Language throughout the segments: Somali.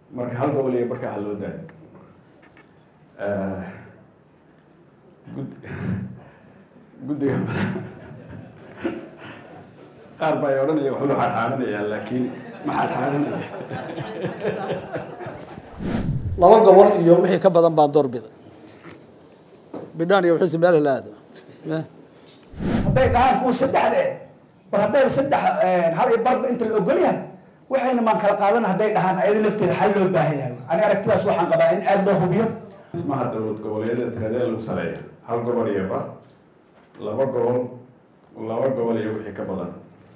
marka hal gobol iyo barka hal loo daayo guddiga qaar baa odhanaya wax loo xaadxaadanaya laakiin ma xaadxaadanaya laba gobol iyo wixii ka badan baa doorbida bidhaan iyo wixii meel la aado hadday dhahaan kuwa saddexde war hadday saddex hal iyo barba inta la ogol yahay waxayna maan kala qaadan hadday dhahaan ayada lafteeda xal loo baahan yahay aniga aragtidaas waxaan qabaa in aad loo hubiyo dhismaha dowlad goboleedyada tiradee lagu saleeyo hal gobol iyo bar laba gobol iyo wixii ka badan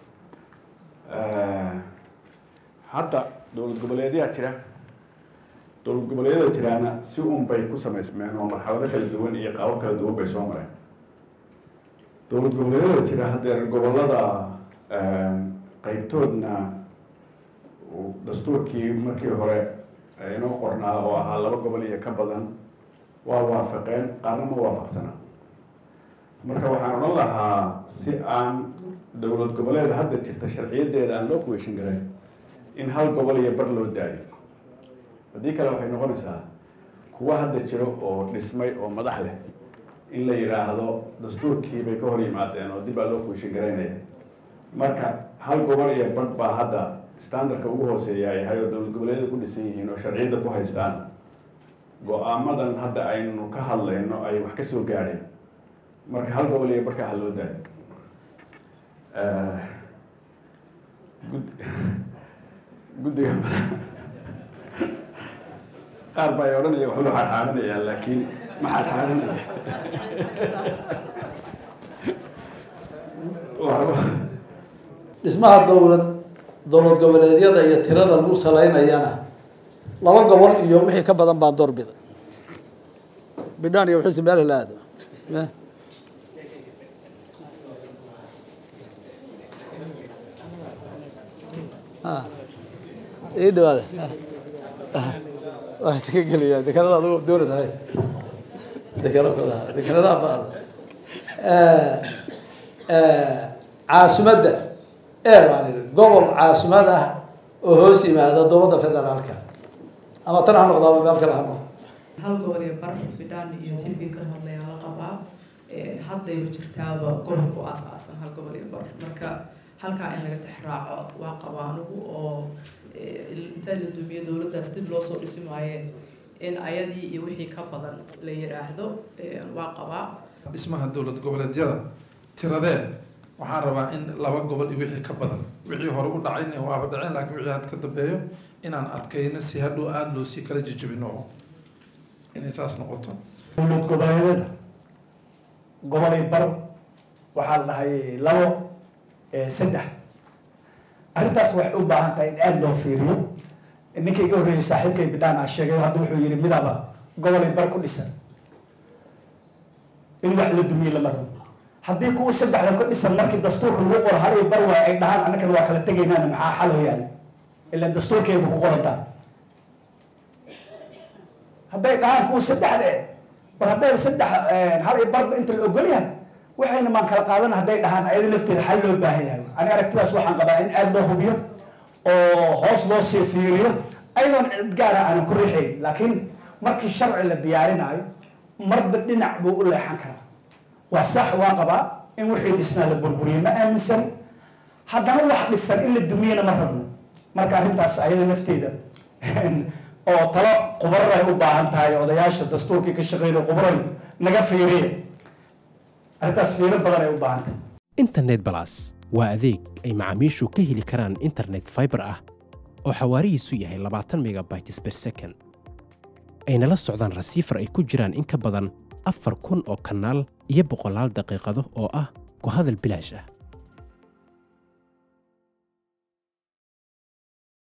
hadda dowlad goboleedyaa jira dowlad goboleedyada jiraana si un bay ku samaysmeen oo marxalado kala duwan iyo qaabo kala duwan bay soo mareen dowlad goboleedyada jira haddee gobolada qaybtoodna dastuurkii markii hore inoo qornaa oo ahaa laba gobol iyo ka badan waa waafaqeen qaarna ma waafaqsana marka waxaan odhan lahaa si aan dowlad goboleed hadda jirta sharciyadeeda aan loo kuweyshin garay in hal gobol iyo bar loo daayo haddii kale waxay noqonaysaa kuwa hadda jiro oo dhismay oo madax leh in la yidhaahdo dastuurkii bay ka hor yimaadeen oo dib baa loo kuweyshin garaynaya marka hal gobol iyo bar baa hadda standardka ugu hooseeya ay yahay oo dowlad goboleedyada ku dhisan yihiin oo sharciyadda ku haystaan go-aamadan hadda aynu ka hadlayno ay wax ka soo gaadheen marka hal gobol iyo barka hal loo daayo guddiga qaar baa odhanaya wax loo xaadxaadanaya laakiin ma xaadxaadanaya dhismaha dowlad goboleedyada iyo tirada lagu salaynayana laba gobol iyo wixii ka badan baa doorbida bidhaan iyo wixii meel la aado ii dhawaada waa ka geliya dekanada adigu doonaysaa dekanada baad caasimadda baan gobol caasimad ah oo hoos yimaada dowladda federaalka ama tan ha noqdo ama meel kale ha noqdo hal gobol iyo bar bidhaan iyo tilbi ka hadlayaa la qabaa haddayba jirtaaba gobolku aasaasan hal gobol iyo bar marka halkaa in laga tixraaco waa qabaa anigu oo intaa la dumiyo dowladdaas dib loo soo dhisi maaye in ayadii iyo wixii ka badan la yiraahdo waa qabaa dhismaha dowlad goboleedyada tiradee waxaan rabaa in laba gobol iyo wixii ka badan wixii hore u dhacayna waaba dhaceen laakiin wixii had ka dambeeyo inaan adkayno si hadhow aada loo sii kala jijibino inay saas noqoto dowlad goboleedyada gobol iyo bar waxaa la dhahay labo saddex arrintaas waxay u baahan tahay in aada loo fiiriyo ninka iga horreeyay saaxiibkay bidhaan aa sheegay hadda wuxuu yihi midaba gobol iyo bar ku dhisan in wax la dumiye lama rabo haddii kuwa saddexda ka dhisan markii dastuurka lagu qoro hal iyo bar waa ay dhahaan annagana waa kala tegaynaana maxaa xal oo yaala ilaan dastuurkeeba ku qorantaa hadday dhahaan kuwa saddexde war hadday saddex hal iyo barba inta la ogol yahay waxayna maan kala qaadan hadday dhahaan ayada lafteeda xal loo baahan yahay aniga aragtidaas waxaan qabaa in aada loo hubiyo oo hoos loo sii fiiriyo ayadoon cid gaara aanan ku riixayn laakiin markii sharci la diyaarinayo marba dhinac buu u leexan karaa waa sax waa qabaa in wixii dhisnaa la burburiyo ma aaminsan haddana wax dhisan in la dumiyana ma rabno marka arrintaas ayada lafteeda oo talo qubaray u baahan tahay odayaasha dastuurkii ka shaqeynaya qubaray naga fiiriya arrintaas fiiro badan ay u baahan tahay internet plus waa adeeg ay macaamiishu ka heli karaan internet fiber ah oo xawaarihiisu yahay 20 megabytes per second ayna la socdaan rasiifar ay ku jiraan in ka badan 4,000 oo kanaal iyo 100 daqiiqado oo ah ku hadal bilaash ah